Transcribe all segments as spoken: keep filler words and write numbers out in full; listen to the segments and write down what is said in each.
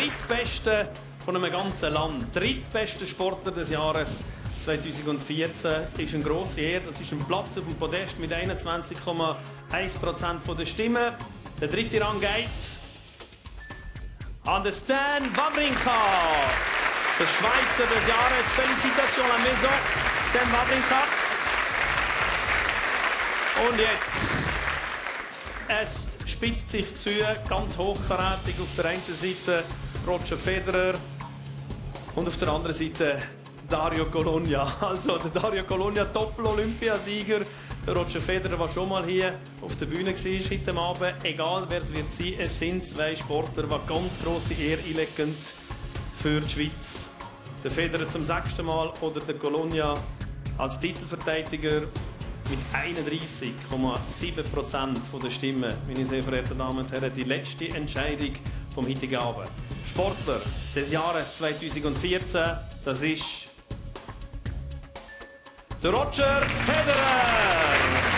drittbeste von einem ganzen Land. Drittbester Sportler des Jahres zweitausendvierzehn ist eine grosse Ehre. Das ist ein Platz auf dem Podest mit einundzwanzig Komma eins Prozent der Stimmen. Der dritte Rang geht an den Stan Wawrinka, der Schweizer des Jahres. Félicitations à la maison, Stan Wawrinka. Und jetzt, es spitzt sich zu, ganz hochkarätig auf der einen Seite Roger Federer und auf der anderen Seite Dario Colonia. Also der Dario Colonia, Doppel-Olympiasieger. Der Roger Federer, der schon mal hier auf der Bühne war heute Abend. Egal wer es wird sein, es sind zwei Sportler, die ganz grosse Ehre einlegen für die Schweiz. Der Federer zum sechsten Mal oder der Colonia als Titelverteidiger mit einunddreißig Komma sieben Prozent der Stimmen. Meine sehr verehrten Damen und Herren, die letzte Entscheidung vom heutigen Abend. Sportler des Jahres zweitausendvierzehn, das ist der Roger Federer.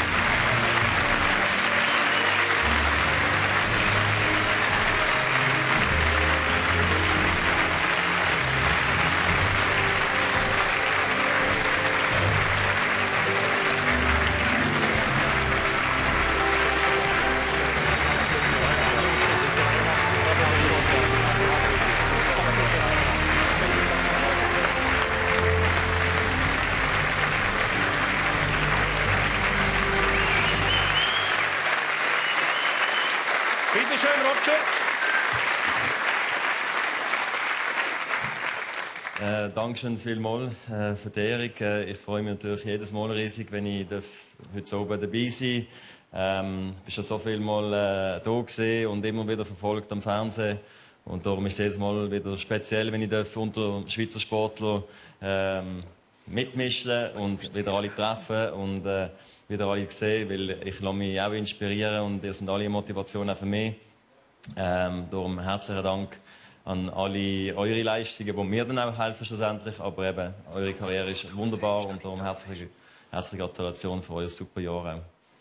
Bitte schön, Roger. Äh, Dankeschön vielmals äh, für die Ehrung. Äh, ich freue mich natürlich jedes Mal riesig, wenn ich darf heute oben dabei sein darf. Ähm, ich bin schon so viel Mal äh, da gewesen und immer wieder verfolgt am Fernsehen. Und darum ist es jedes Mal wieder speziell, wenn ich darf unter Schweizer Sportler ähm, mitmischen und wieder alle treffen und äh, wieder alle sehen, weil ich lasse mich auch inspirieren und ihr sind alle Motivation auch für mich. Ähm, darum herzlichen Dank an alle eure Leistungen, die mir dann auch helfen schlussendlich, aber eben, eure Karriere ist wunderbar und darum herzliche, herzliche Gratulation für euer super Jahr auch.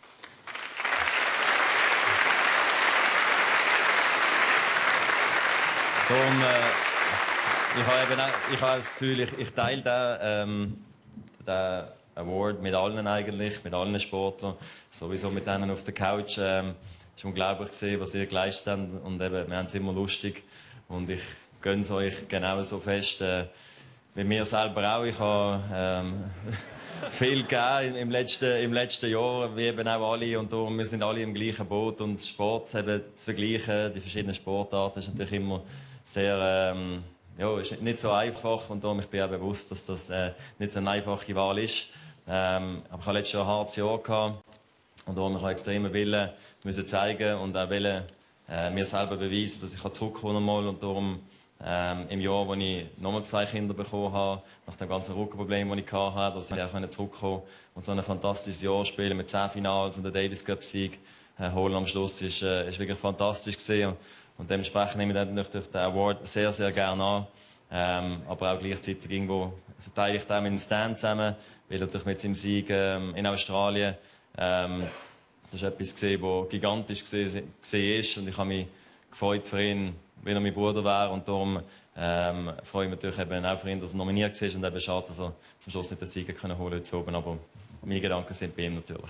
Darum, äh, ich habe eben auch, ich habe das Gefühl, ich, ich teile den, ähm, den Award mit allen eigentlich, mit allen Sportlern, sowieso mit denen auf der Couch. Ähm, es ist unglaublich gesehen, was ihr geleistet habt und eben, wir haben es immer lustig und ich gönne es euch genauso fest äh, wie mir selber auch. Ich habe ähm, viel gegeben im letzten, im letzten Jahr, wie eben auch alle und darum, wir sind alle im gleichen Boot und Sport eben zu vergleichen, die verschiedenen Sportarten, ist natürlich immer sehr ähm, ja, ist nicht so einfach und darum ich bin auch bewusst, dass das äh, nicht so eine einfache Wahl ist. Ähm, aber ich hatte letztes Jahr ein hartes Jahr gehabt und darum ich extrem Willen müssen zeigen und auch wollen, äh, mir selber beweisen, dass ich zurückkommen mal und darum ähm, im Jahr, wo ich nochmal zwei Kinder bekommen habe, nach dem ganzen Rückenproblem, das ich hatte, dass ich auch zurückkommen und so ein fantastisches Jahr spielen mit zehn Finals und der Davis Cup Sieg äh, holen am Schluss ist, äh, ist wirklich fantastisch gewesen. Und dementsprechend nehme ich natürlich den Award sehr, sehr gerne an. Ähm, aber auch gleichzeitig irgendwo verteile ich den mit dem Stan zusammen, weil natürlich mit seinem Sieg ähm, in Australien ähm, das ist etwas gesehen, was gigantisch gesehen ist und ich habe mich gefreut für ihn, weil er mein Bruder wäre und darum ähm, freue ich mich natürlich eben auch für ihn, dass er nominiert war und eben schade, dass er zum Schluss nicht den Sieg können holen heute oben, aber meine Gedanken sind bei ihm natürlich.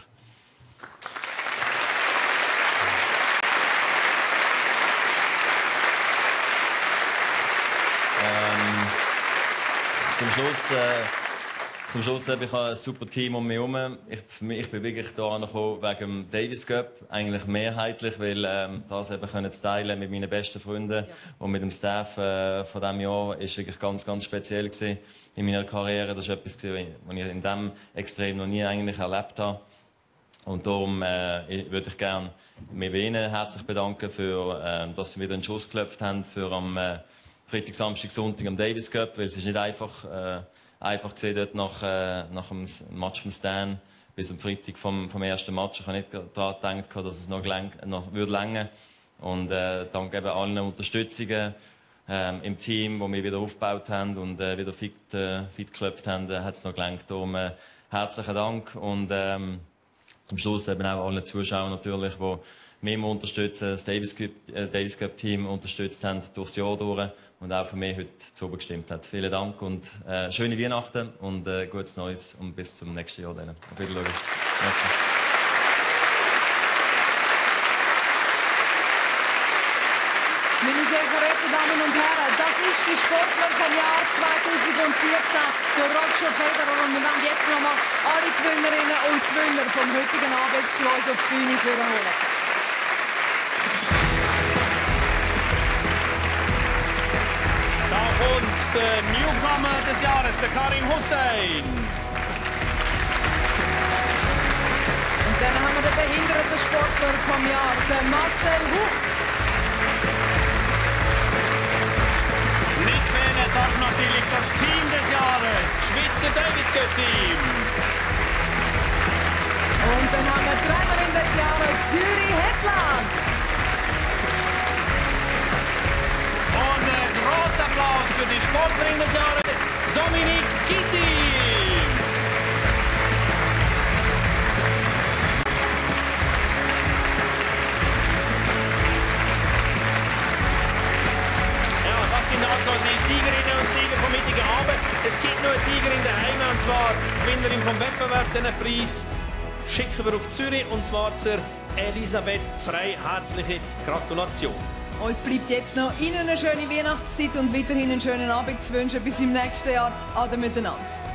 Ähm, zum Schluss, äh, zum Schluss habe ich ein super Team um mich herum. Ich, ich bin wirklich hier angekommen wegen dem Davis Cup, eigentlich mehrheitlich, weil ähm, das eben können zu teilen mit meinen besten Freunden ja. Und mit dem Staff äh, von diesem Jahr ist wirklich ganz, ganz speziell gewesen in meiner Karriere. Das ist etwas, was ich in diesem Extrem noch nie eigentlich erlebt habe. Und darum äh, würde ich gerne mich bei Ihnen herzlich bedanken, für, äh, dass Sie wieder einen Schuss geklopft haben für am äh, Freitag, Samstag, Sonntag am Davis Cup, weil es ist nicht einfach, äh, einfach gesehen dort nach, äh, nach dem Match vom Stan bis am Freitag vom, vom ersten Match. Ich habe nicht daran gedacht, dass es noch, noch würde länger. Und äh, dank eben allen Unterstützungen ähm, im Team, die wir wieder aufgebaut haben und äh, wieder fit, äh, fit geklopft haben, äh, hat es noch gelangt. Darum äh, herzlichen Dank und ähm, am Schluss eben auch allen Zuschauern natürlich, die mich unterstützen, das Davis Cup, äh, Davis Cup Team unterstützt haben durchs Jahr durch und auch für mich heute zu oben gestimmt hat. Vielen Dank und äh, schöne Weihnachten und äh, gutes Neues und bis zum nächsten Jahr. Dann. Auf Wiedersehen. Merci. Meine sehr verehrten Damen und Herren, das ist der Sportler vom Jahr zweitausendvierzehn, der Roger Federer. Und wir werden jetzt noch mal alle Gewinnerinnen und Gewinner vom heutigen Abend zu uns auf die Bühne holen. Da kommt der Newcomer des Jahres, der Karim Hussein. Und dann haben wir den behinderten Sportler vom Jahr, der Marcel Huch. Nicht fehlen darf natürlich das Team des Jahres, Schweizer Davis Cup Team. Und dann haben wir Trainerin des Jahres, Gyri Hetland. Und ein großer Applaus für die Sportlerin des Jahres, Dominique Gysi. Ja, das sind also die Siegerinnen und Sieger vom heutigen Abend. Es gibt noch eine Siegerin daheim, und zwar die Gewinnerin vom Wettbewerb. Diesen Preis schicken wir auf Zürich, und zwar zur Elisabeth Frey. Herzliche Gratulation. Uns bleibt jetzt noch Ihnen eine schöne Weihnachtszeit und weiterhin einen schönen Abend zu wünschen. Bis im nächsten Jahr. Ade miteinander.